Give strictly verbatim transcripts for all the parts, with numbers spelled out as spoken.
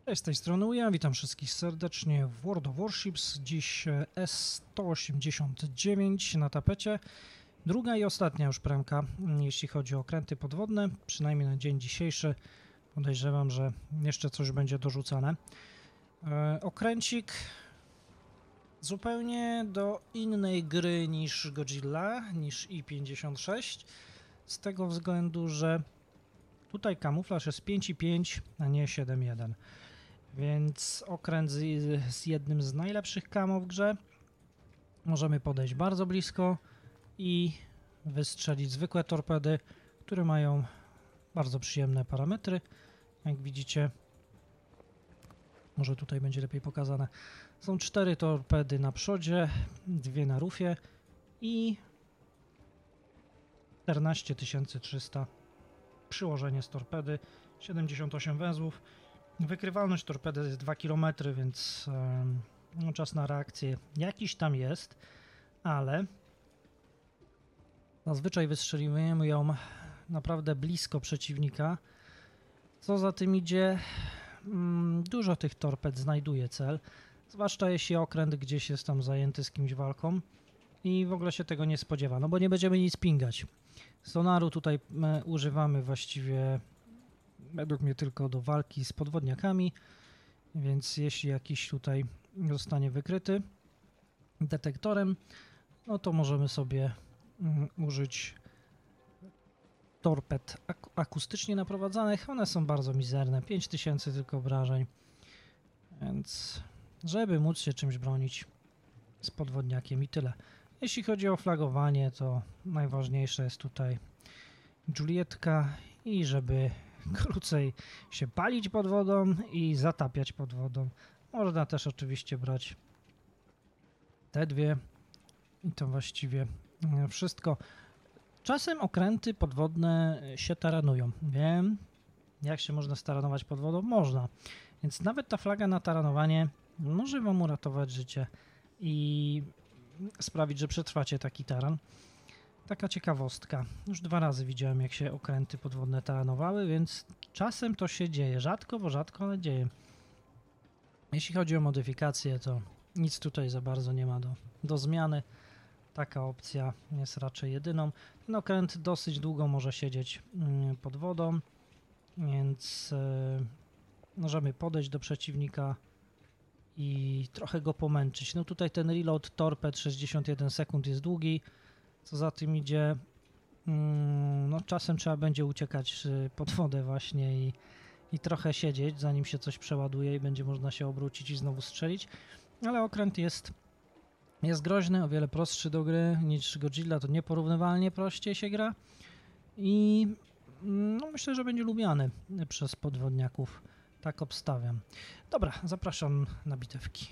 Cześć, z tej strony Uja, witam wszystkich serdecznie w World of Warships. Dziś S sto osiemdziesiąt dziewięć na tapecie. Druga i ostatnia już premka, jeśli chodzi o okręty podwodne, przynajmniej na dzień dzisiejszy. Podejrzewam, że jeszcze coś będzie dorzucane. E, okręcik zupełnie do innej gry niż Godzilla, niż I pięćdziesiąt sześć. Z tego względu, że tutaj kamuflaż jest pięć i pięć, a nie siedem jeden. Więc okręt z, z jednym z najlepszych camo w grze. Możemy podejść bardzo blisko i wystrzelić zwykłe torpedy, które mają bardzo przyjemne parametry. Jak widzicie, może tutaj będzie lepiej pokazane. Są cztery torpedy na przodzie, dwie na rufie i czternaście tysięcy trzysta przyłożenie z torpedy, siedemdziesiąt osiem węzłów. Wykrywalność torpedy jest dwa kilometry, więc no, czas na reakcję jakiś tam jest, ale zazwyczaj wystrzeliwujemy ją naprawdę blisko przeciwnika. Co za tym idzie, dużo tych torped znajduje cel, zwłaszcza jeśli okręt gdzieś jest tam zajęty z kimś walką i w ogóle się tego nie spodziewa, no bo nie będziemy nic pingać. Sonaru tutaj używamy właściwie według mnie tylko do walki z podwodniakami, więc jeśli jakiś tutaj zostanie wykryty detektorem, no to możemy sobie um, użyć torped ak akustycznie naprowadzanych. One są bardzo mizerne, pięć tysięcy tylko obrażeń, więc żeby móc się czymś bronić z podwodniakiem i tyle. Jeśli chodzi o flagowanie, to najważniejsze jest tutaj Julietka i żeby krócej się palić pod wodą i zatapiać pod wodą. Można też oczywiście brać te dwie i to właściwie wszystko. Czasem okręty podwodne się taranują. Wiem, jak się można staranować pod wodą? Można. Więc nawet ta flaga na taranowanie może wam uratować życie i sprawić, że przetrwacie taki taran. Taka ciekawostka. Już dwa razy widziałem, jak się okręty podwodne taranowały, więc czasem to się dzieje. Rzadko, bo rzadko, ale dzieje. Jeśli chodzi o modyfikację, to nic tutaj za bardzo nie ma do, do zmiany. Taka opcja jest raczej jedyną. Ten okręt dosyć długo może siedzieć pod wodą, więc yy, możemy podejść do przeciwnika i trochę go pomęczyć. No tutaj ten reload torped sześćdziesiąt jeden sekund jest długi. Co za tym idzie, no czasem trzeba będzie uciekać pod wodę właśnie i, i trochę siedzieć, zanim się coś przeładuje i będzie można się obrócić i znowu strzelić. Ale okręt jest, jest groźny, o wiele prostszy do gry niż Godzilla, to nieporównywalnie prościej się gra i no, myślę, że będzie lubiany przez podwodniaków. Tak obstawiam. Dobra, zapraszam na bitewki.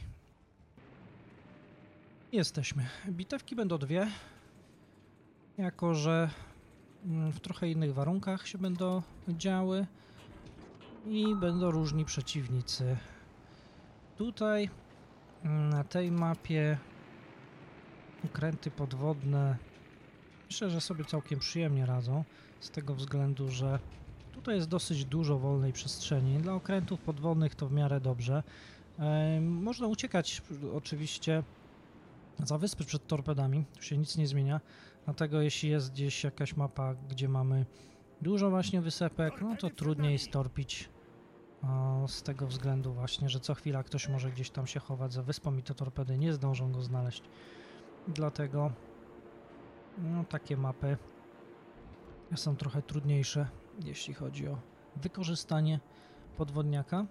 Jesteśmy. Bitewki będą dwie. Jako że w trochę innych warunkach się będą działy i będą różni przeciwnicy. Tutaj na tej mapie okręty podwodne myślę, że sobie całkiem przyjemnie radzą, z tego względu, że tutaj jest dosyć dużo wolnej przestrzeni. Dla okrętów podwodnych to w miarę dobrze. E, można uciekać oczywiście za wyspy przed torpedami, tu się nic nie zmienia. Dlatego jeśli jest gdzieś jakaś mapa, gdzie mamy dużo właśnie wysepek, no to trudniej storpić o, z tego względu właśnie, że co chwila ktoś może gdzieś tam się chować za wyspą i te torpedy nie zdążą go znaleźć. Dlatego no, takie mapy są trochę trudniejsze, jeśli chodzi o wykorzystanie podwodniaka.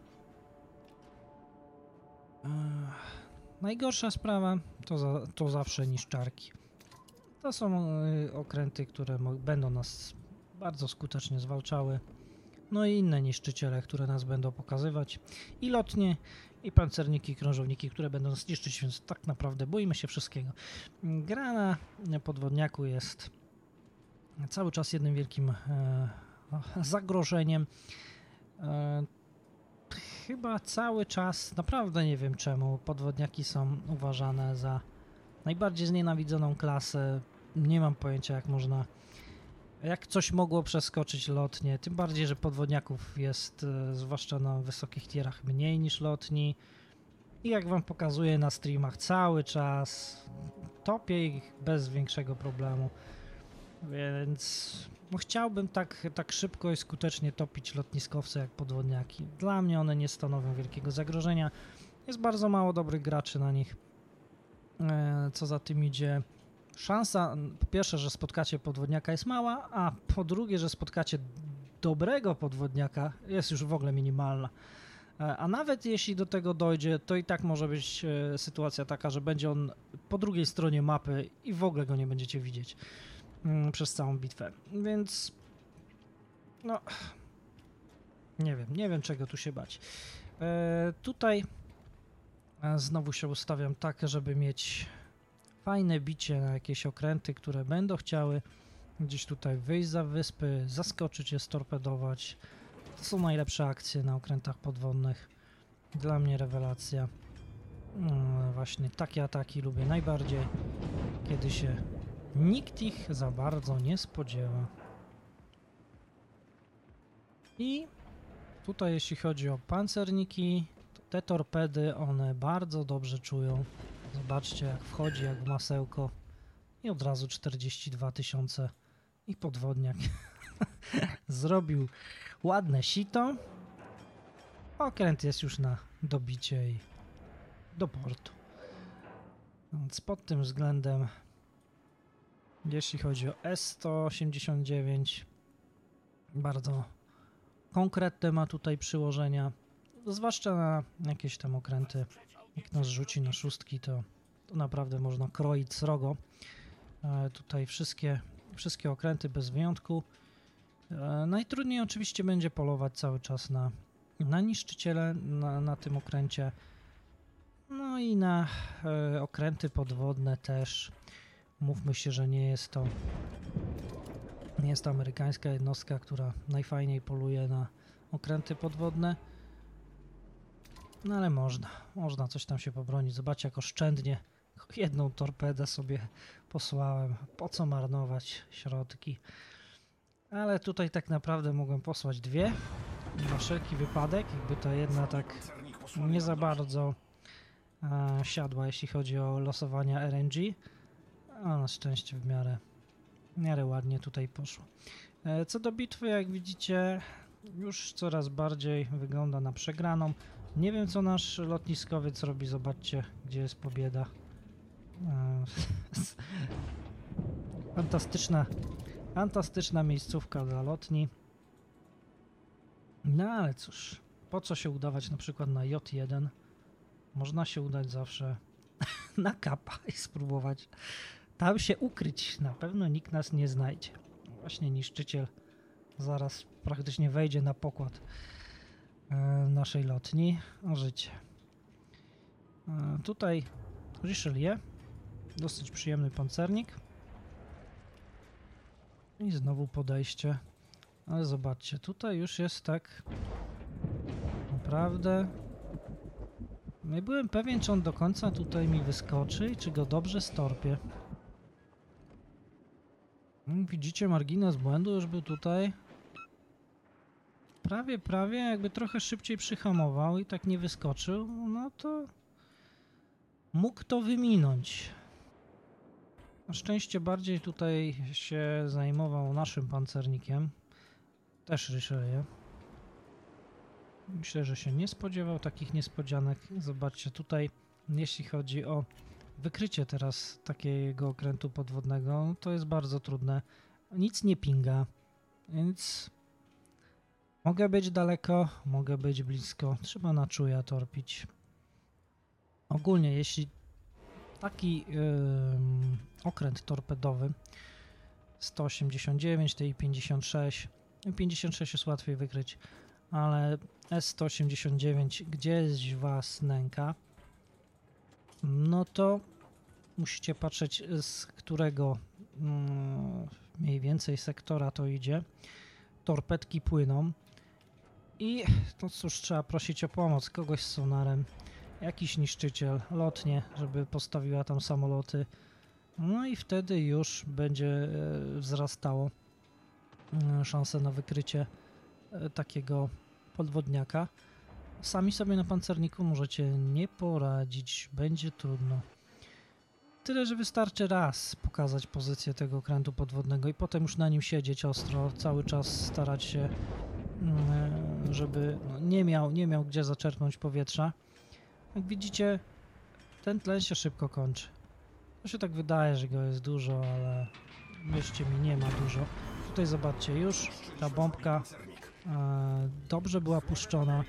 Ech, najgorsza sprawa to, za, to zawsze niszczarki. To są y, okręty, które będą nas bardzo skutecznie zwalczały. No i inne niszczyciele, które nas będą pokazywać. I lotnie, i pancerniki, i krążowniki, które będą nas niszczyć, więc tak naprawdę boimy się wszystkiego. Gra na podwodniaku jest cały czas jednym wielkim e, zagrożeniem. E, chyba cały czas, naprawdę nie wiem czemu, podwodniaki są uważane za najbardziej znienawidzoną klasę. Nie mam pojęcia, jak można Jak coś mogło przeskoczyć lotnie, tym bardziej, że podwodniaków jest, e, zwłaszcza na wysokich tierach, mniej niż lotni. I jak wam pokazuję na streamach cały czas, topię ich bez większego problemu. Więc no, chciałbym tak, tak szybko i skutecznie topić lotniskowce jak podwodniaki. Dla mnie one nie stanowią wielkiego zagrożenia. Jest bardzo mało dobrych graczy na nich. E, co za tym idzie, szansa po pierwsze, że spotkacie podwodniaka jest mała, a po drugie, że spotkacie dobrego podwodniaka jest już w ogóle minimalna. E, a nawet jeśli do tego dojdzie, to i tak może być e, sytuacja taka, że będzie on po drugiej stronie mapy i w ogóle go nie będziecie widzieć mm, przez całą bitwę. Więc no nie wiem, nie wiem czego tu się bać. E, tutaj e, znowu się ustawiam tak, żeby mieć fajne bicie na jakieś okręty, które będą chciały gdzieś tutaj wyjść za wyspy, zaskoczyć je, storpedować. To są najlepsze akcje na okrętach podwodnych. Dla mnie rewelacja. No, właśnie takie ataki lubię najbardziej, kiedy się nikt ich za bardzo nie spodziewa. I tutaj jeśli chodzi o pancerniki, to te torpedy one bardzo dobrze czują. Zobaczcie jak wchodzi jak w masełko i od razu czterdzieści dwa tysiące i podwodniak zrobił ładne sito. Okręt jest już na dobicie i do portu. Więc pod tym względem jeśli chodzi o S sto osiemdziesiąt dziewięć bardzo konkretne ma tutaj przyłożenia, zwłaszcza na jakieś tam okręty. Jak nas rzuci na szóstki, to, to naprawdę można kroić srogo. E, tutaj wszystkie, wszystkie okręty bez wyjątku. E, najtrudniej oczywiście będzie polować cały czas na, na niszczyciele na, na tym okręcie. No i na e, okręty podwodne też. Mówmy się, że nie jest to nie jest to amerykańska jednostka, która najfajniej poluje na okręty podwodne. No ale można, można coś tam się pobronić. Zobaczcie jak oszczędnie jedną torpedę sobie posłałem. Po co marnować środki? Ale tutaj tak naprawdę mogłem posłać dwie. Na wszelki wypadek, jakby ta jedna tak nie za bardzo e, siadła, jeśli chodzi o losowania R N G. A na szczęście w miarę, w miarę ładnie tutaj poszło. E, co do bitwy, jak widzicie, już coraz bardziej wygląda na przegraną. Nie wiem co nasz lotniskowiec robi, zobaczcie gdzie jest pobieda. E, fantastyczna, fantastyczna miejscówka dla lotni. No ale cóż, po co się udawać na przykład na J jeden? Można się udać zawsze na kapa i spróbować tam się ukryć. Na pewno nikt nas nie znajdzie. Właśnie niszczyciel zaraz praktycznie wejdzie na pokład e, naszej lotni. O życie. E, tutaj Richelieu. Dosyć przyjemny pancernik. I znowu podejście. Ale zobaczcie, tutaj już jest tak naprawdę nie byłem pewien, czy on do końca tutaj mi wyskoczy i czy go dobrze storpię. Widzicie, margines błędu już był tutaj. Prawie, prawie, jakby trochę szybciej przyhamował i tak nie wyskoczył, no to mógł to wyminąć. Na szczęście bardziej tutaj się zajmował naszym pancernikiem. Też Richelieu. Myślę, że się nie spodziewał takich niespodzianek. Zobaczcie tutaj, jeśli chodzi o wykrycie teraz takiego okrętu podwodnego, to jest bardzo trudne. Nic nie pinga, więc mogę być daleko, mogę być blisko. Trzeba na czuja torpić. Ogólnie, jeśli taki yy, okręt torpedowy sto osiemdziesiąt dziewięć, T I pięćdziesiąt sześć, pięćdziesiąt sześć jest łatwiej wykryć, ale S sto osiemdziesiąt dziewięć gdzieś was nęka, no to musicie patrzeć z którego mm, mniej więcej sektora to idzie. Torpedki płyną i to cóż, trzeba prosić o pomoc kogoś z sonarem, jakiś niszczyciel, lotnie, żeby postawiła tam samoloty, no i wtedy już będzie e, wzrastało y, szansę na wykrycie y, takiego podwodniaka. Sami sobie na pancerniku możecie nie poradzić, będzie trudno. Tyle, że wystarczy raz pokazać pozycję tego okrętu podwodnego i potem już na nim siedzieć ostro, cały czas starać się, żeby no, nie miał, nie miał gdzie zaczerpnąć powietrza. Jak widzicie, ten tlen się szybko kończy. To się tak wydaje, że go jest dużo, ale wierzcie mi, nie ma dużo. Tutaj zobaczcie, już ta bombka e, dobrze była puszczona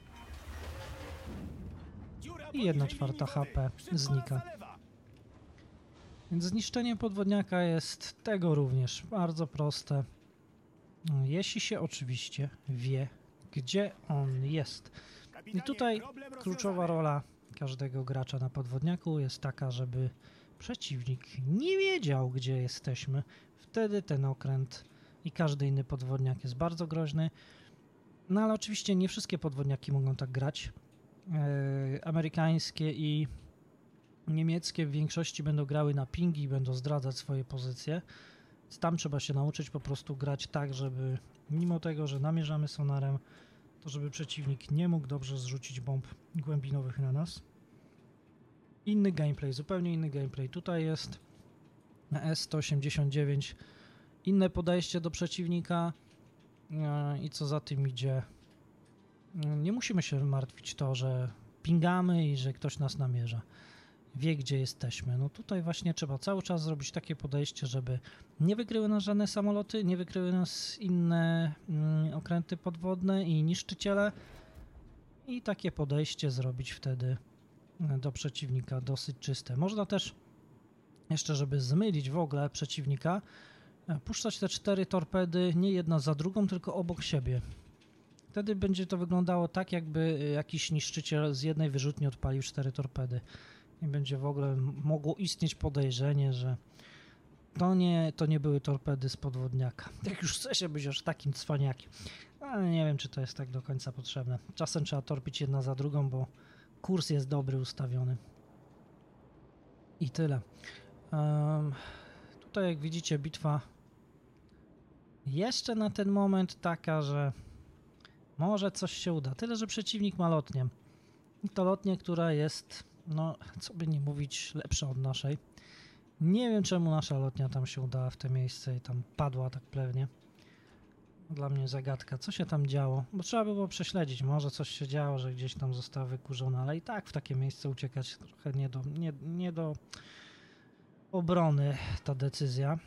i jedna czwarta H P znika. Więc zniszczenie podwodniaka jest tego również bardzo proste. Jeśli się oczywiście wie, gdzie on jest. I tutaj kluczowa rola każdego gracza na podwodniaku jest taka, żeby przeciwnik nie wiedział, gdzie jesteśmy. Wtedy ten okręt i każdy inny podwodniak jest bardzo groźny. No ale oczywiście nie wszystkie podwodniaki mogą tak grać. Yy, amerykańskie i niemieckie w większości będą grały na pingi i będą zdradzać swoje pozycje. Więc tam trzeba się nauczyć po prostu grać tak, żeby mimo tego, że namierzamy sonarem, to żeby przeciwnik nie mógł dobrze zrzucić bomb głębinowych na nas. Inny gameplay, zupełnie inny gameplay. Tutaj jest na S sto osiemdziesiąt dziewięć inne podejście do przeciwnika i co za tym idzie, nie musimy się martwić to, że pingamy i że ktoś nas namierza. Wie, gdzie jesteśmy. No tutaj właśnie trzeba cały czas zrobić takie podejście, żeby nie wykryły nas żadne samoloty, nie wykryły nas inne mm, okręty podwodne i niszczyciele. I takie podejście zrobić wtedy do przeciwnika dosyć czyste. Można też jeszcze, żeby zmylić w ogóle przeciwnika, puszczać te cztery torpedy nie jedna za drugą, tylko obok siebie. Wtedy będzie to wyglądało tak, jakby jakiś niszczyciel z jednej wyrzutni odpalił cztery torpedy. I będzie w ogóle mogło istnieć podejrzenie, że to nie, to nie były torpedy z podwodniaka. Jak już chce się być aż takim cwaniakiem. Ale nie wiem, czy to jest tak do końca potrzebne. Czasem trzeba torpić jedna za drugą, bo kurs jest dobry ustawiony. I tyle. Um, tutaj jak widzicie bitwa jeszcze na ten moment taka, że może coś się uda. Tyle, że przeciwnik ma lotnię. I to lotnię, która jest, no co by nie mówić, lepsza od naszej. Nie wiem, czemu nasza lotnia tam się udała w te miejsce i tam padła tak pewnie. Dla mnie zagadka, co się tam działo, bo trzeba by było prześledzić, może coś się działo, że gdzieś tam została wykurzona, ale i tak w takie miejsce uciekać trochę nie do, nie, nie do obrony ta decyzja.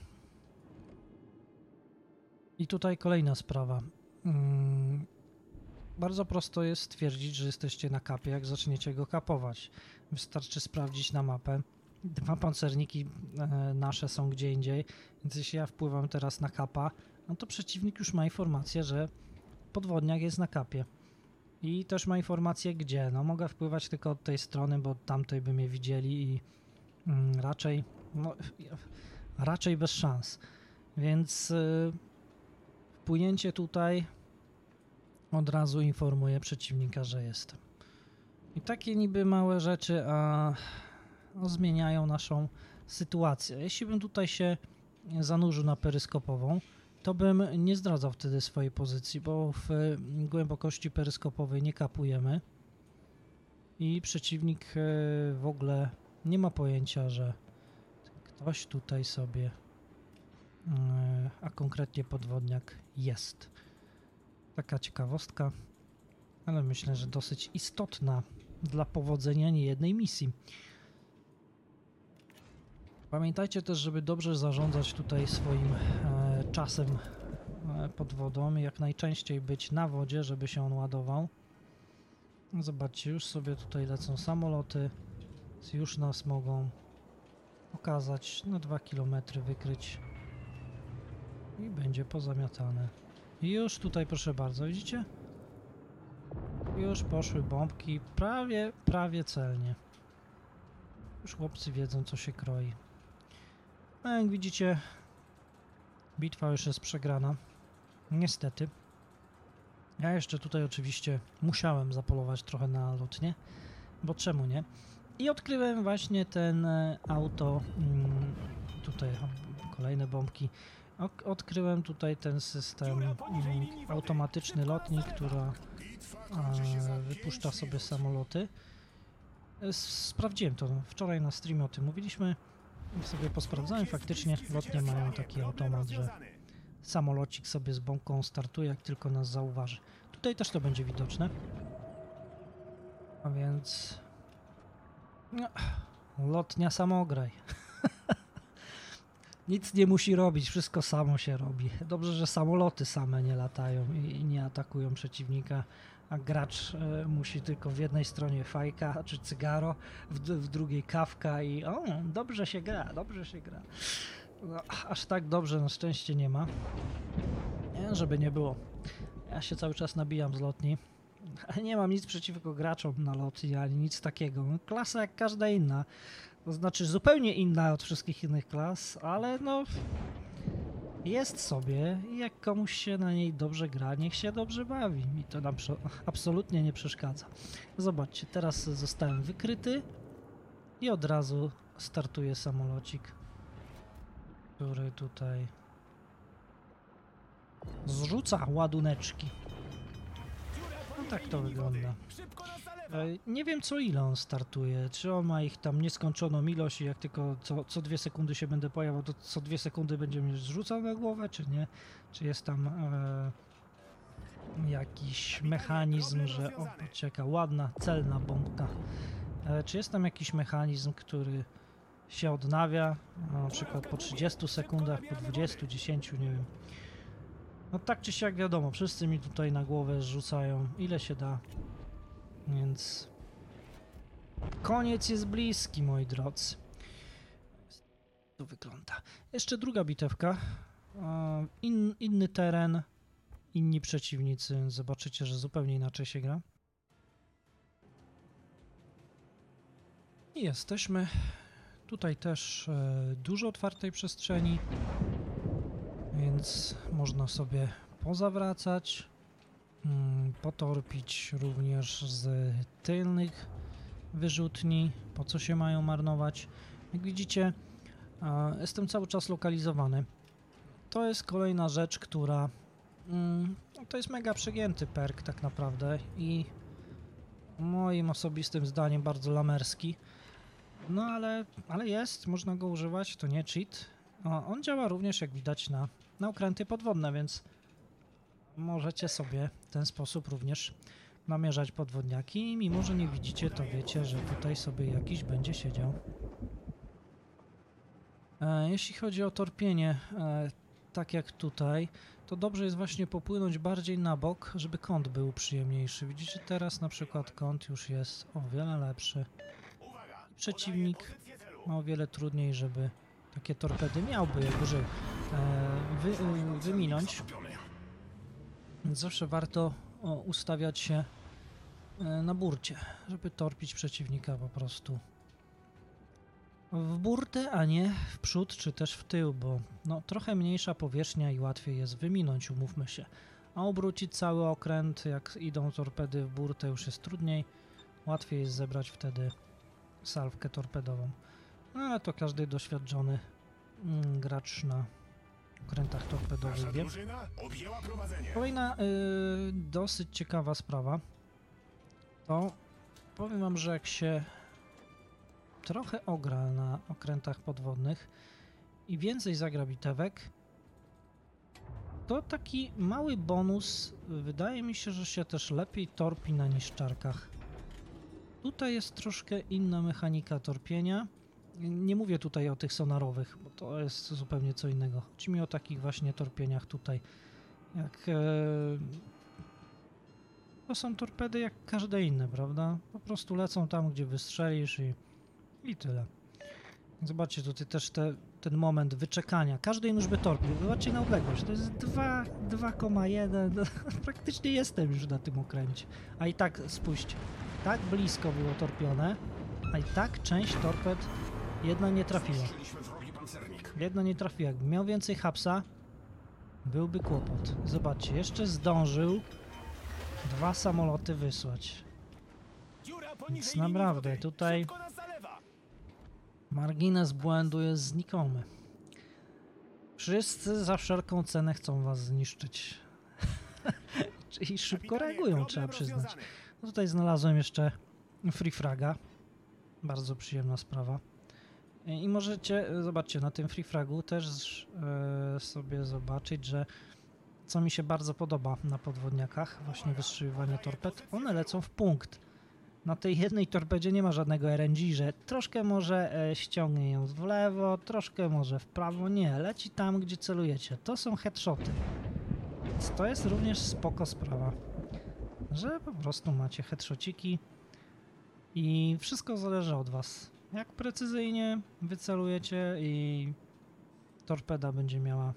I tutaj kolejna sprawa. Hmm, bardzo prosto jest stwierdzić, że jesteście na kapie, jak zaczniecie go kapować. Wystarczy sprawdzić na mapę. Dwa pancerniki e, nasze są gdzie indziej, więc jeśli ja wpływam teraz na kapa, no to przeciwnik już ma informację, że podwodniak jest na kapie. I też ma informację gdzie. No mogę wpływać tylko od tej strony, bo od tamtej by mnie widzieli i mm, raczej, no, raczej bez szans. Więc y, wpłynięcie tutaj od razu informuje przeciwnika, że jestem. I takie niby małe rzeczy, a no, zmieniają naszą sytuację. Jeśli bym tutaj się zanurzył na peryskopową, to bym nie zdradzał wtedy swojej pozycji, bo w głębokości peryskopowej nie kapujemy i przeciwnik w ogóle nie ma pojęcia, że ktoś tutaj sobie, a konkretnie podwodniak, jest. Taka ciekawostka, ale myślę, że dosyć istotna dla powodzenia niejednej misji. Pamiętajcie też, żeby dobrze zarządzać tutaj swoim e, czasem e, pod wodą, jak najczęściej być na wodzie, żeby się on ładował. Zobaczcie, już sobie tutaj lecą samoloty, już nas mogą okazać na dwa kilometry, wykryć i będzie pozamiatane. I już tutaj, proszę bardzo, widzicie? Już poszły bombki prawie, prawie celnie. Już chłopcy wiedzą, co się kroi. No jak widzicie, bitwa już jest przegrana. Niestety. Ja jeszcze tutaj oczywiście musiałem zapolować trochę na lotnię, bo czemu nie? I odkryłem właśnie ten auto, tutaj kolejne bombki, Ok, odkryłem tutaj ten system mm, automatyczny lotnik, która e, wypuszcza sobie samoloty. E, Sprawdziłem to wczoraj na streamie, o tym mówiliśmy. Sobie posprawdzałem, faktycznie lotnie mają taki automat, że samolocik sobie z bombką startuje, jak tylko nas zauważy. Tutaj też to będzie widoczne. A więc... No, lotnia samograj. Nic nie musi robić, wszystko samo się robi. Dobrze, że samoloty same nie latają i, i nie atakują przeciwnika, a gracz e, musi tylko w jednej stronie fajka czy cygaro, w, w drugiej kawka i o, dobrze się gra, dobrze się gra. No, aż tak dobrze na szczęście nie ma. Nie, żeby nie było. Ja się cały czas nabijam z lotni. Nie mam nic przeciwko graczom na lotni, ani nic takiego. Klasa jak każda inna. To znaczy zupełnie inna od wszystkich innych klas, ale no jest sobie i jak komuś się na niej dobrze gra, niech się dobrze bawi. Mi to nam absolutnie nie przeszkadza. Zobaczcie, teraz zostałem wykryty i od razu startuje samolocik, który tutaj zrzuca ładuneczki. No tak to wygląda. Nie wiem co ile on startuje, czy on ma ich tam nieskończoną ilość i jak tylko co, co dwie sekundy się będę pojawiał, to co dwie sekundy będzie mnie zrzucał na głowę, czy nie? Czy jest tam e, jakiś mechanizm, że o, czeka, ładna, celna bombka. E, czy jest tam jakiś mechanizm, który się odnawia, no, na przykład po trzydziestu sekundach, po dwudziestu, dziesięciu, nie wiem. No tak czy siak wiadomo, wszyscy mi tutaj na głowę rzucają ile się da. Więc koniec jest bliski, moi drodzy. To wygląda. Jeszcze druga bitewka. In, inny teren, inni przeciwnicy. Zobaczycie, że zupełnie inaczej się gra. I jesteśmy. Tutaj też e, dużo otwartej przestrzeni, więc można sobie pozawracać. Potorpić również z tylnych wyrzutni, po co się mają marnować. Jak widzicie, jestem cały czas lokalizowany. To jest kolejna rzecz, która mm, to jest mega przegięty perk tak naprawdę i moim osobistym zdaniem bardzo lamerski. No ale, ale jest, można go używać, to nie cheat. O, on działa również, jak widać, na, na okręty podwodne, więc możecie sobie w ten sposób również namierzać podwodniaki i mimo, że nie widzicie, to wiecie, że tutaj sobie jakiś będzie siedział. E, jeśli chodzi o torpienie, e, tak jak tutaj, to dobrze jest właśnie popłynąć bardziej na bok, żeby kąt był przyjemniejszy. Widzicie, teraz na przykład kąt już jest o wiele lepszy. Przeciwnik ma o wiele trudniej, żeby takie torpedy miałby, jakby e, wy, e, wyminąć. Więc zawsze warto o, ustawiać się e, na burcie, żeby torpić przeciwnika po prostu w burtę, a nie w przód czy też w tył, bo no, trochę mniejsza powierzchnia i łatwiej jest wyminąć, umówmy się. A obrócić cały okręt, jak idą torpedy w burtę, już jest trudniej. Łatwiej jest zebrać wtedy salwkę torpedową. No ale to każdy doświadczony mm, gracz na okrętach torpedowych wie. Kolejna y, dosyć ciekawa sprawa to powiem wam, że jak się trochę ogra na okrętach podwodnych i więcej zagra bitewek, to taki mały bonus wydaje mi się, że się też lepiej torpi na niszczarkach. Tutaj jest troszkę inna mechanika torpienia. Nie mówię tutaj o tych sonarowych, bo to jest zupełnie co innego. Chodzi mi o takich właśnie torpieniach tutaj. Jak e, to są torpedy jak każde inne, prawda? Po prostu lecą tam, gdzie wystrzelisz i, i tyle. Zobaczcie tutaj też te, ten moment wyczekania. Każdy już by torpił. Zobaczcie na odległość. To jest dwa przecinek jeden. Praktycznie jestem już na tym okręcie. A i tak spójrzcie. Tak blisko było torpione, a i tak część torped jedna nie trafiła. Jedna nie trafiła. Jakby miał więcej hapsa, byłby kłopot. Zobaczcie, jeszcze zdążył dwa samoloty wysłać. Więc naprawdę tutaj margines błędu jest znikomy. Wszyscy za wszelką cenę chcą was zniszczyć. Czyli szybko reagują, trzeba przyznać. No tutaj znalazłem jeszcze free fraga. Bardzo przyjemna sprawa. I możecie, zobaczcie, na tym free fragu też e, sobie zobaczyć, że co mi się bardzo podoba na podwodniakach, właśnie wystrzeliwanie torped, one lecą w punkt. Na tej jednej torpedzie nie ma żadnego R N G, że troszkę może e, ściągnie ją w lewo, troszkę może w prawo, nie, leci tam, gdzie celujecie. To są headshoty. Więc to jest również spoko sprawa, że po prostu macie headshotiki i wszystko zależy od was. Jak precyzyjnie wycelujecie i torpeda będzie miała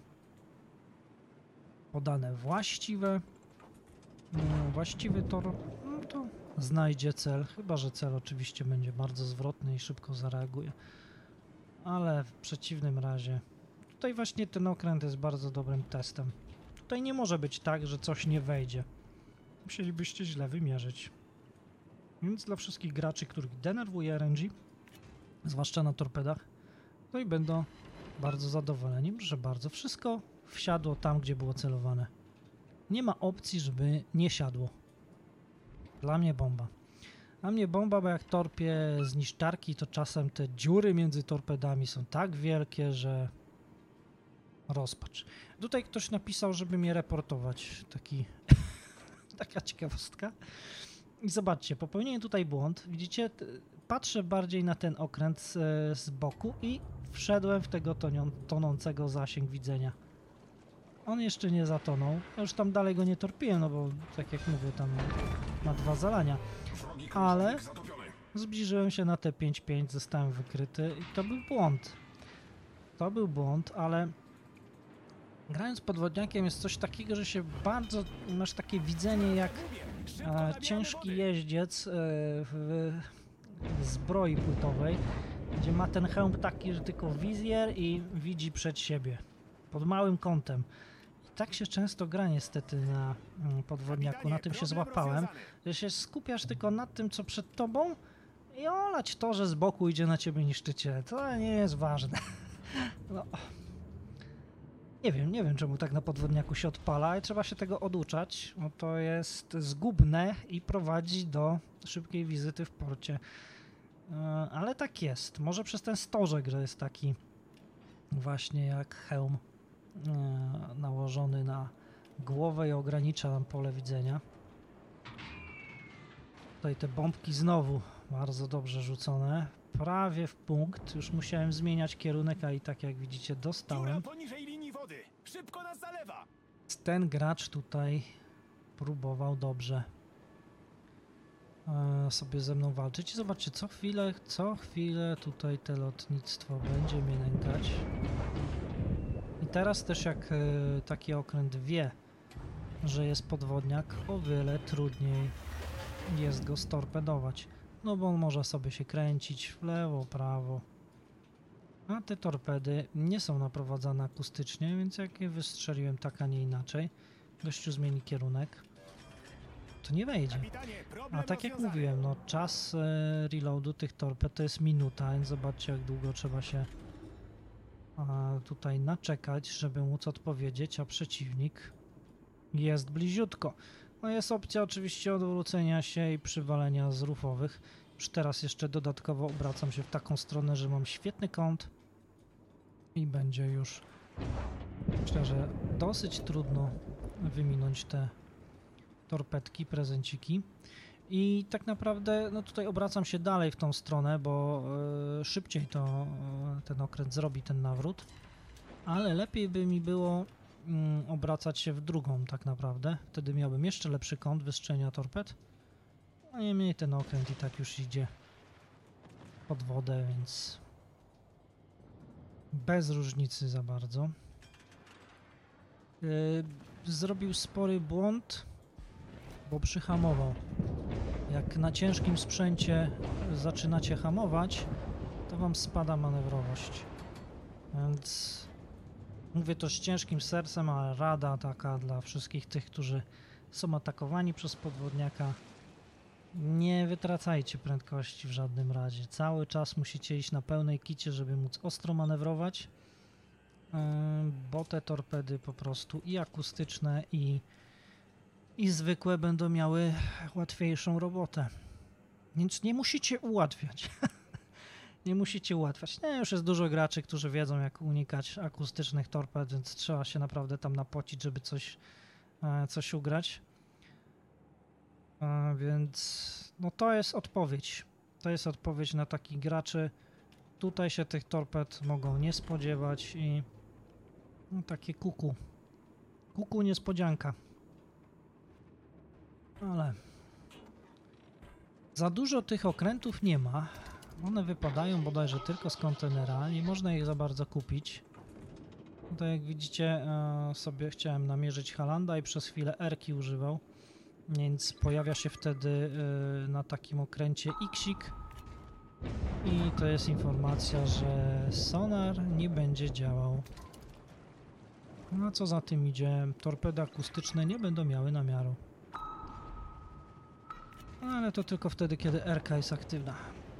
podane właściwe, no, właściwy tor, no to znajdzie cel, chyba że cel oczywiście będzie bardzo zwrotny i szybko zareaguje. Ale w przeciwnym razie, tutaj właśnie ten okręt jest bardzo dobrym testem. Tutaj nie może być tak, że coś nie wejdzie. Musielibyście źle wymierzyć. Więc dla wszystkich graczy, których denerwuje R N G, zwłaszcza na torpedach, no i będą bardzo zadowoleni, że bardzo wszystko wsiadło tam, gdzie było celowane. Nie ma opcji, żeby nie siadło. Dla mnie bomba. Dla mnie bomba, bo jak torpie z niszczarki, to czasem te dziury między torpedami są tak wielkie, że rozpacz. Tutaj ktoś napisał, żeby mnie reportować. Taki taka ciekawostka. I zobaczcie, popełniłem tutaj błąd. Widzicie, patrzę bardziej na ten okręt z, z boku i wszedłem w tego tonią, tonącego zasięg widzenia. On jeszcze nie zatonął. Ja już tam dalej go nie torpiłem, no bo tak jak mówię, tam ma dwa zalania. Ale zbliżyłem się na te pięć pięć, zostałem wykryty i to był błąd. To był błąd, ale grając podwodniakiem jest coś takiego, że się bardzo, masz takie widzenie jak e, ciężki jeździec e, w, w zbroi płytowej, gdzie ma ten hełm taki, że tylko wizjer i widzi przed siebie, pod małym kątem. I tak się często gra niestety na mm, podwodniaku, na tym się złapałem, że się skupiasz tylko nad tym, co przed tobą i olać to, że z boku idzie na ciebie niszczyciel. To nie jest ważne. No. Nie wiem, nie wiem czemu tak na podwodniaku się odpala i trzeba się tego oduczać, bo to jest zgubne i prowadzi do szybkiej wizyty w porcie. Ale tak jest. Może przez ten stożek, że jest taki właśnie jak hełm nałożony na głowę i ogranicza nam pole widzenia. Tutaj te bombki znowu bardzo dobrze rzucone. Prawie w punkt. Już musiałem zmieniać kierunek, a i tak jak widzicie dostałem. Szybko nas zalewa. Ten gracz tutaj próbował dobrze e, sobie ze mną walczyć. I zobaczcie, co chwilę, co chwilę tutaj te lotnictwo będzie mnie nękać. I teraz też jak e, taki okręt wie, że jest podwodniak, o wiele trudniej jest go storpedować. No bo on może sobie się kręcić w lewo, prawo. A te torpedy nie są naprowadzane akustycznie, więc jak je wystrzeliłem tak, a nie inaczej, gościu zmieni kierunek, to nie wejdzie. A tak jak mówiłem, no czas e, reloadu tych torped to jest minuta, więc zobaczcie jak długo trzeba się a, tutaj naczekać, żeby móc odpowiedzieć, a przeciwnik jest bliziutko. No jest opcja oczywiście odwrócenia się i przywalenia z rufowych. Już teraz jeszcze dodatkowo obracam się w taką stronę, że mam świetny kąt i będzie już, myślę, że dosyć trudno wyminąć te torpedki, prezenciki. I tak naprawdę no tutaj obracam się dalej w tą stronę, bo yy, szybciej to yy, ten okręt zrobi ten nawrót, ale lepiej by mi było yy, obracać się w drugą tak naprawdę. Wtedy miałbym jeszcze lepszy kąt wystrzelenia torped. No niemniej ten okręt i tak już idzie pod wodę, więc bez różnicy za bardzo. Yy, zrobił spory błąd, bo przyhamował. Jak na ciężkim sprzęcie zaczynacie hamować, to wam spada manewrowość. Więc mówię to z ciężkim sercem, ale rada taka dla wszystkich tych, którzy są atakowani przez podwodniaka. Nie wytracajcie prędkości w żadnym razie. Cały czas musicie iść na pełnej kicie, żeby móc ostro manewrować. bo te torpedy po prostu i akustyczne, i, i zwykłe będą miały łatwiejszą robotę. Więc nie musicie ułatwiać. Nie musicie ułatwiać. Nie, już jest dużo graczy, którzy wiedzą, jak unikać akustycznych torped, więc trzeba się naprawdę tam napocić, żeby coś, coś ugrać. Więc no to jest odpowiedź. To jest odpowiedź na takich graczy. Tutaj się tych torped mogą nie spodziewać i no, takie kuku. Kuku niespodzianka. Ale za dużo tych okrętów nie ma. One wypadają bodajże tylko z kontenera. Nie można ich za bardzo kupić. Tutaj jak widzicie sobie chciałem namierzyć Halanda i przez chwilę R-ki używał. Więc pojawia się wtedy na takim okręcie X-ik. I to jest informacja, że sonar nie będzie działał. No a co za tym idzie, torpedy akustyczne nie będą miały namiaru. No, ale to tylko wtedy, kiedy R-ka jest aktywna.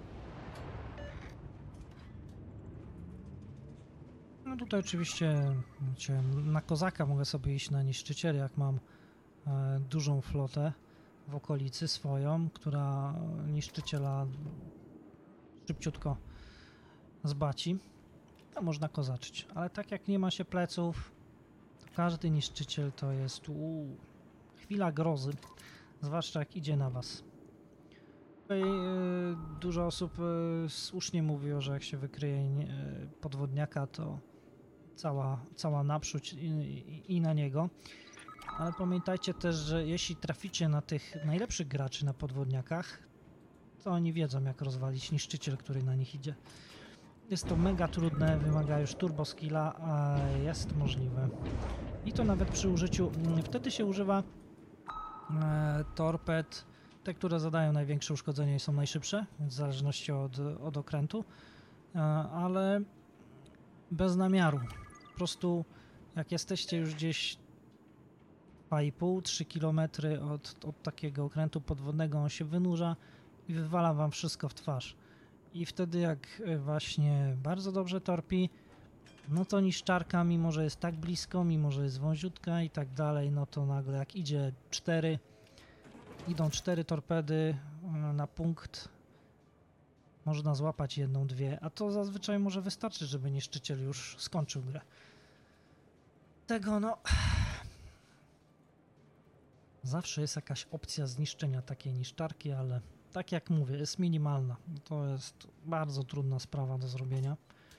No tutaj oczywiście wiecie, na kozaka mogę sobie iść na niszczyciel, jak mam e, dużą flotę w okolicy swoją, która niszczyciela szybciutko zbaci, to można kozaczyć. Ale tak jak nie ma się pleców, to każdy niszczyciel to jest uu, chwila grozy, zwłaszcza jak idzie na was. Tutaj e, dużo osób e, słusznie mówiło, że jak się wykryje e, podwodniaka, to cała, cała naprzód i, i, i na niego. Ale pamiętajcie też, że jeśli traficie na tych najlepszych graczy na podwodniakach, to oni wiedzą, jak rozwalić niszczyciel, który na nich idzie. Jest to mega trudne, wymaga już turbo skilla, a jest możliwe. I to nawet przy użyciu, wtedy się używa e, torped, te, które zadają największe uszkodzenie i są najszybsze, w zależności od, od okrętu, e, ale bez namiaru. Po prostu jak jesteście już gdzieś dwa i pół do trzech kilometrów od, od takiego okrętu podwodnego, on się wynurza i wywala wam wszystko w twarz. I wtedy jak właśnie bardzo dobrze torpi, no to niszczarka, mimo że jest tak blisko, mimo że jest wąziutka i tak dalej, no to nagle jak idzie cztery, idą cztery torpedy na punkt, można złapać jedną, dwie, a to zazwyczaj może wystarczyć, żeby niszczyciel już skończył grę. Tego no... Zawsze jest jakaś opcja zniszczenia takiej niszczarki, ale tak jak mówię, jest minimalna. To jest bardzo trudna sprawa do zrobienia.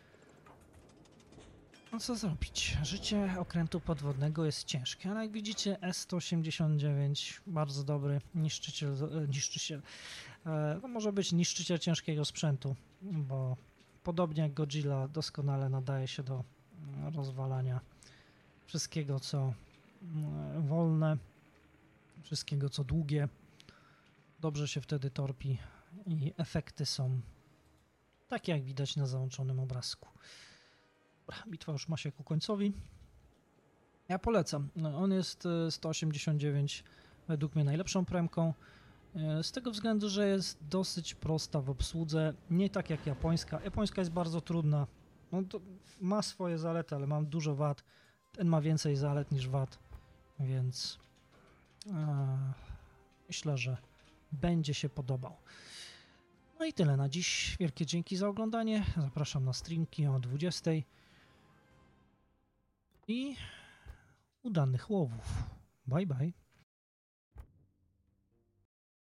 No co zrobić? Życie okrętu podwodnego jest ciężkie, ale jak widzicie S sto osiemdziesiąt dziewięć, bardzo dobry niszczyciel, niszczyciel to może być niszczyciel ciężkiego sprzętu, bo podobnie jak Godzilla doskonale nadaje się do rozwalania wszystkiego, co wolne, wszystkiego, co długie. Dobrze się wtedy torpi i efekty są takie, jak widać na załączonym obrazku. Bitwa już ma się ku końcowi. Ja polecam. No, on jest sto osiemdziesiąt dziewięć według mnie najlepszą premką. Z tego względu, że jest dosyć prosta w obsłudze. Nie tak jak japońska. Japońska jest bardzo trudna. No, to ma swoje zalety, ale mam dużo wad. Ten ma więcej zalet niż wad. Więc e, myślę, że będzie się podobał. No i tyle na dziś. Wielkie dzięki za oglądanie. Zapraszam na streamki o dwudziestej. I udanych łowów. Bye bye.